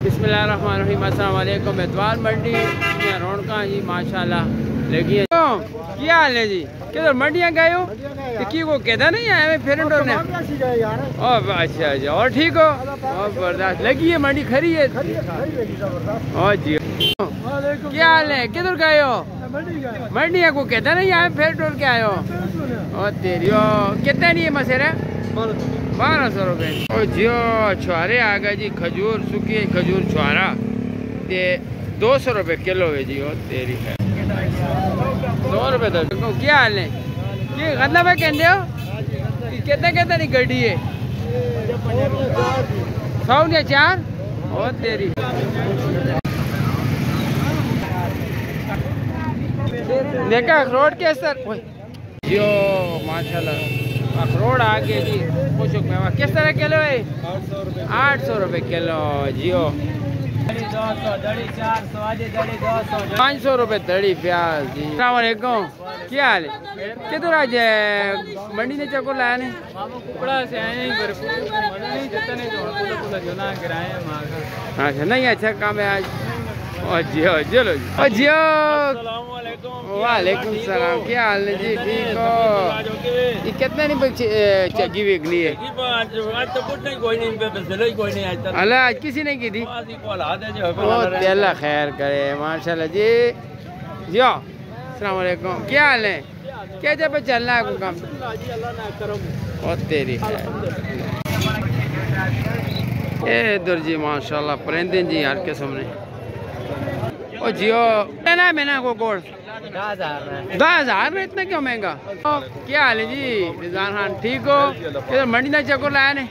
बिस्मिल्लाहिर्रहमानिर्रहीम। अस्सलाम वालेकुम। एतवार मंडी रौनक जी माशाल्लाह लगी। क्या हाल है जी? किधर मंडियाँ गए हो? की को कहता नहीं आए फिर ने? अच्छा अच्छा, और ठीक हो? और बर्दाश्त लगी है, मंडी खरी है। और जी क्या हाल है? किधर गए हो? मंडिया को कहता नहीं आए फिर टोल के आए हो? और तेरी कितना नहीं है मसेरा? 1200 रुपये। और जियो छुआरे आ गए जी, खजूर सूखी खजूर छुआरा 200 रुपये किलो है जी। और तेरी है 100 रुपये तो क्या हाल है? ये गंदा में कहते हो कितना कितना नहीं गड्डी है? 100 या 4। और तेरी देखा अखरोट के सर जियो माशाल्लाह अखरोट आ गए जी। खुशक मेवा किस तरह किलो है? 800 रुपये किलो जियो। 500 रुपये दड़ी प्याज जी। अस्सलाम वालेकुम, क्या हाल है? किधर आज मंडी ने चक्कर लाया ने? अच्छा नहीं, अच्छा काम है आज। और जियो चलो और जियो। वालेकुम सलाम, क्या हाल है जी? ठीक हो? ये कितने नहीं चग्गी बिकनी है? अल्लाह आज किसी ने की थी? अल्लाह खैर करे माशाल्लाह जी। जियो अस्सलाम वालेकुम, क्या हाल है? क्या जब चलना है कोई काम? और तेरी है इधर जी माशाल्लाह परिंदे जी यार के सामने। और जियो ना मैंने को गोड़ 10,000 में इतना क्यों महंगा? क्या हाल है जी? रिजवान खान ठीक हो? इधर मंडी ना चक्कर लाया ने?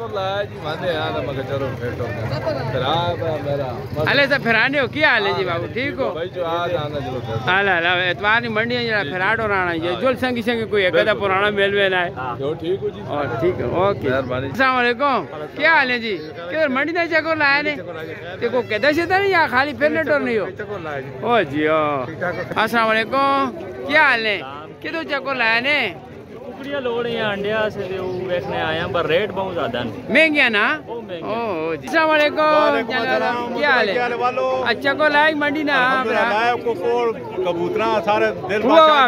अले सब फिराने हो? क्या हाल है जी बाबू? ठीक हो? अला एतवार मंडी फिराट और आना ये जो संगी संगी कोई एक पुराना मेल वेल है। और ठीक है, ओके। अस्सलाम वालेकुम, क्या हाल है जी? किधर मंडी ना चक्कर लाया ने? देखो कहता से नहीं या खाली फिरने टोर नहीं हो? ओ जियो अस्सलाम वालेकुम, क्या हाल है? किधर चक्कर लाया ने? कुकड़ियां लोड़ हैं अंडिया से देखने आया पर रेट बहुत ज्यादा महंगे ना? ओह जी। अस्सलाम वालेकुम, क्या हाल है? अच्छा को लाइक मंडी ना कबूतरा सारे दिल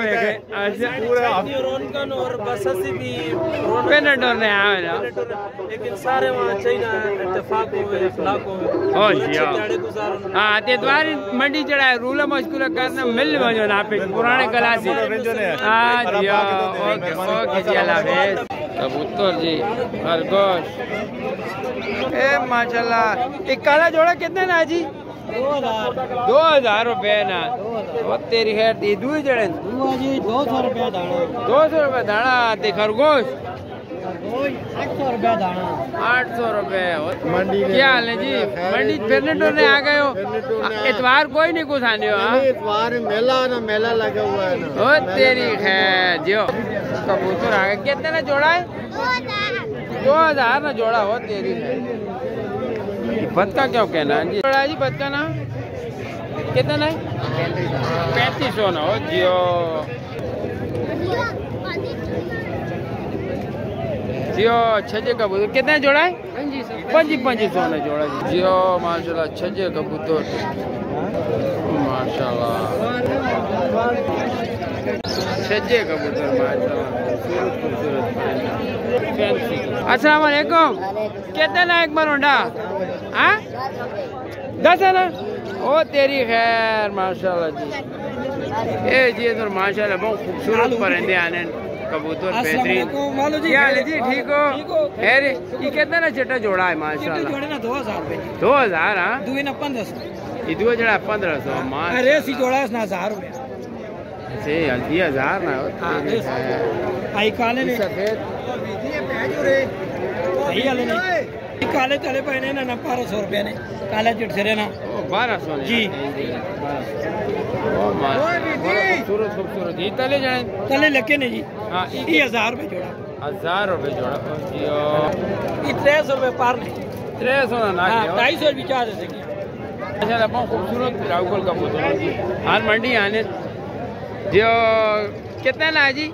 लेकिन सारे वहाँ चाहिए इत्तेफाक हो इखलाक हो। हाँ तेतवार मंडी चढ़ाए रूल मशकूर करना मिल वजो ना पे पुराने क्लास। हाँ जी ओके जी, अल्लाह हाफिज़। कबूतर जी खरगोश ए माशाल्लाह। एक काला जोड़ा कितने ना जी? 2000 रुपये ना? वो तेरी खैर दी दूध जड़े 200 रुपया दाना। 200 रुपये दाना ते खरगोश 800 रुपया दाना। 800 रुपये। क्या हाल है जी? मंडी फिरने टोरने आ गए हो? इतवार कोई नहीं कुछ आने हो? इतवार मेला ना मेला लगा हुआ है ना। ओ तेरी खैर जियो कबूतर आ गए। कितने ना जोड़ा है? 2000 ना जोड़ा। हो तेरी खैर बत्ता क्यों कहना जी? जोड़ा जी बत्ता ना कितना ना? 3500 ना। हो जियो जियो छजे कबूतर कितने जोड़ा है? 2500 ने जोड़ा जियो माशाल्लाह। छजे कबूतर माशाल्लाह, छजे कबूतर माशाल्लाह खूबसूरत। अस्सलाम वालेकुम, कितने ना एक मरोंडा? हाँ 10 है ना? ओ तेरी खैर माशाल्लाह जी। ए जी इधर माशाल्लाह बहुत खूबसूरत परिंदे आने कबूतर बेहतरीन। क्या हाल है जी? ठीक हो? खैर ये कितना ना चट्टा जोड़ा है माशाल्लाह? 2000 रुपये। 2000? हाँ दुई ना 1500। ये दो जड़ा 1500 माशाल्लाह। अरे सी जोड़ा ना 1000 रुपये से 1000 ना? आई काले ने सफेद आई वाले ने काले तले पहने ना 1200 रुपये ने काला चिटसरे ना 1200 जी। खूबसूरत खूबसूरत ये तले जाए तले लगे ने जी। हाँ ये 1000 रुपये जोड़ा। 1000 रुपये जोड़ा। ये 300 रुपये पार ने 300 ना 250 रुपये चार्ज है। अच्छा बहुत खूबसूरत राहुल कबूतर हर मंडी आने जो कितना ना जी?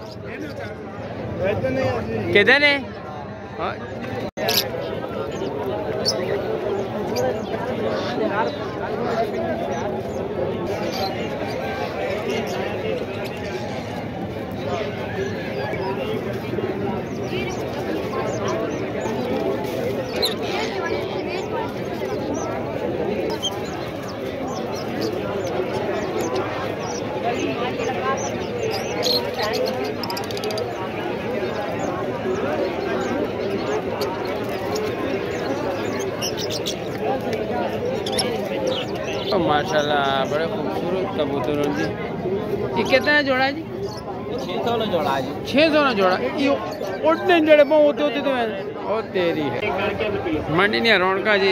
कितने? माशाल्लाह बड़े खूबसूरत कबूतर जी। ये कितना है जोड़ा जी? 600 ना जोड़ा जी। 600 ना जोड़ा। ये उड़ने जड़े बहुत होते होते तो और तेरी है मंडी ने रौनका जी।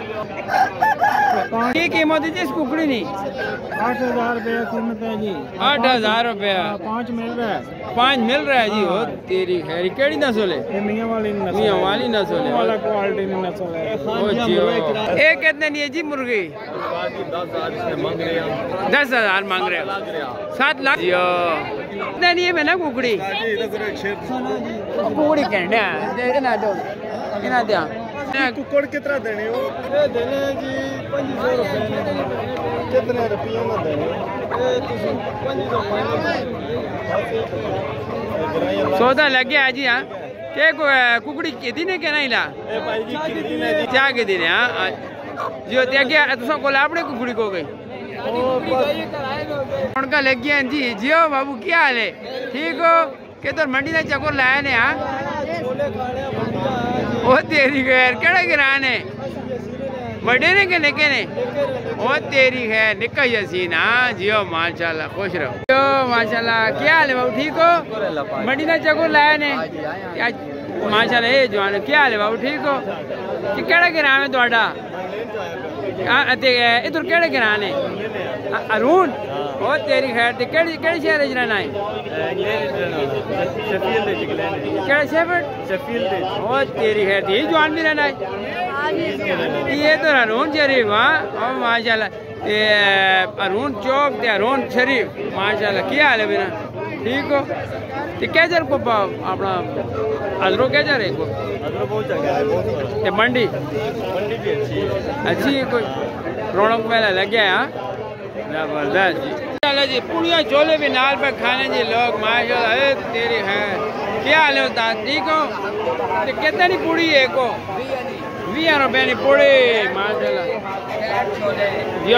ये कीमत है जी इस कुकड़ी नहीं? 8000 रुपया कीमत है जी। 8000 रुपया। 5 मिल रहा है। 5 मिल रहा है जी। हो तेरी खैर केड़ी नस्ल है? ये मियां वाली नस्ल है। मियां वाली नस्ल है। वाला क्वालिटी की नस्ल है। ओ जी एक कितने नहीं है जी मुर्गी? 10,000 मांग रहे हैं। 10,000 मांग रहे हो। 7 लाख कितने नहीं है मैं ना कुकड़ी? कुकड़ी कहने ना दो इना दिया कुकड़ कितना देने हो? ये देने जी 500 रुपए। कितने रुपये में देने? सौदा लग गया जी। हाँ के कुकड़ी कितनी ने कहना इला क्या के दिन? हाँ जो त्याग तुसा को आपने कुकड़ी को गई उनका लग गया जी। जियो बाबू क्या हाल है? ठीक हो के तो मंडी का चक्कर लाया ने? हाँ वो तेरी खैर केड़ा गिरान है बड़े ने के लेके ने? वो तेरी खैर निकल यसीन। हाँ जियो माशाल्लाह खुश रहो। जियो माशाल्लाह क्या हाल है बाबू? ठीक हो मंडी का चक्कर लाया ने? माशाल्लाह ये जवान क्या हाल है बाबू? ठीक हो कि केड़ा गिरान है तुहाडा? इधर केड़े गिरान है? अरुण ओ तेरी खैर ते केड़ी शहर च रहना है? केड़ा शहर? ओ तेरी खैर दी जवान भी रहना है ये तो अरुण शरीफ। हाँ ओ माशाल्लाह ये अरुण चौक ते अरुण शरीफ माशाल्लाह क्या हाल है बिना? ठीक हो ते क्या जर को अपना अजरो क्या जर है को ते मंडी अच्छी है कोई रौनक मेला लग गया? हाँ जबरदस्त जी। चलो जी पूड़ियाँ छोले भी नाल पे खाने जी लोग माशाल्लाह तेरी है क्या हाल है उस्ताद? ठीक हो ते कितनी पूड़ी है को? 20 रुपए की पूड़ी माशाल्लाह। यो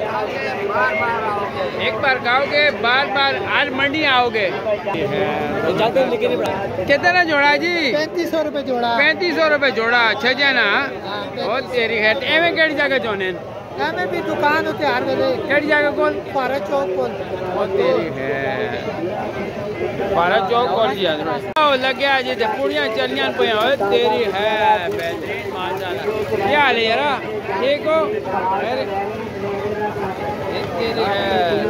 एक बार खाओगे बार बार आज मंडी आओगे। कितना जोड़ा जी? 3500 रुपए जोड़ा। 3500 रुपए जोड़ा। अच्छा जाना और तेरी है एवं केड़ी जगह चाहने? हमें भी दुकान होते हर वेले। केड़ी जगह कौन? भारत चौक कौन? और तेरी है भारत चौक कौन जी? लग गया जी पूड़ियाँ चलियां पे तेरी है बेहतरीन माशाल्लाह। क्या हाल है यार? ठीक हो तेरी है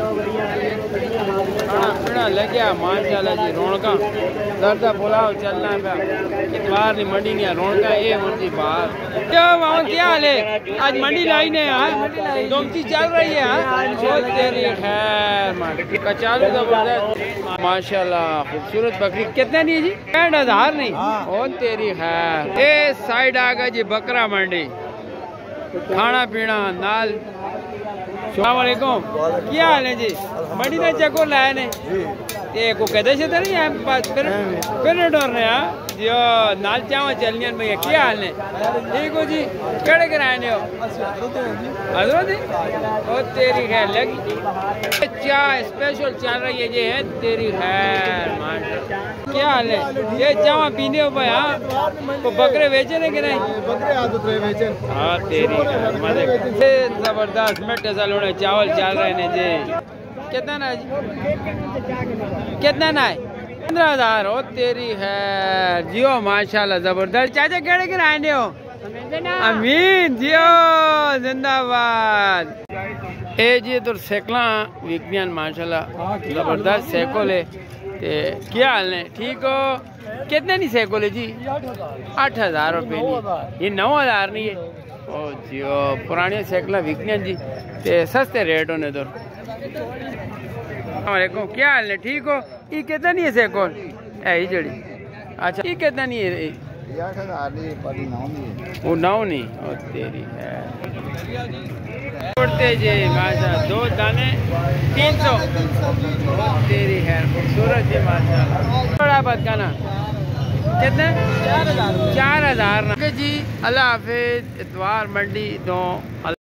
खाना पीना लग गया माशाल्लाह जी। रौनका दर्दा पुलाव चलना पे इतवार की मंडी ने रौनका ये मुंडी बाहर। क्या हाल है? आज मंडी लाई ने दोमती चल रही है? तेरी खैर कचालू जबरदस्त माशाल्लाह खूबसूरत बकरी। कितने नहीं जी? 65,000 नहीं और तेरी खैर। ये साइड आ गया जी बकरा मंडी खाना पीना नाल। अस्सलाम वालेकुम क्या हाल है जी? मंडी का चक्कर लाया ने ये को कहते से तो नहीं है फिर डर रहे हैं जो नाल चावा चलनिया भैया क्या हाल है? ठीक हो जी केड़े किराए ने हो? अदरो दी और तेरी खैर लगी चाय स्पेशल चल रही है ये है तेरी खैर माशाल्लाह। क्या हाल है? ये चावा पीने हो भाई? हाँ तो बकरे बेचे ने कि नहीं? बकरे आदत रहे बेचे। हाँ तेरी जबरदस्त मिठे सलोने चावल चल रहे ने जी। कितना ना जी? कितना ना है? 15,000 हो तेरी है जियो माशाल्लाह जबरदस्त। चाचा केड़े किराए ने हो? अमीन जियो जिंदाबाद। ए जी तो सेकला विकनियान माशाल्लाह जबरदस्त सेकोल है ते क्या हाल ने? ठीक हो कितने नहीं सेकोल है जी? 8,000 रुपये नहीं ये 9,000 नहीं है। ओ जियो पुरानी सेकला विकनियान जी ते सस्ते रेट होने दो। वालेकुम क्या हाल है? ठीक हो ये कितना नहीं है सेकोल? है ही जड़ी अच्छा ये कितना नहीं है? वो 9 नहीं और तेरी है उड़ते जी माशा 2 दाने 300 तेरी है खूबसूरत जी माशा थोड़ा बदकाना कितने 4000 जी। अल्लाह हाफिज। इतवार मंडी 2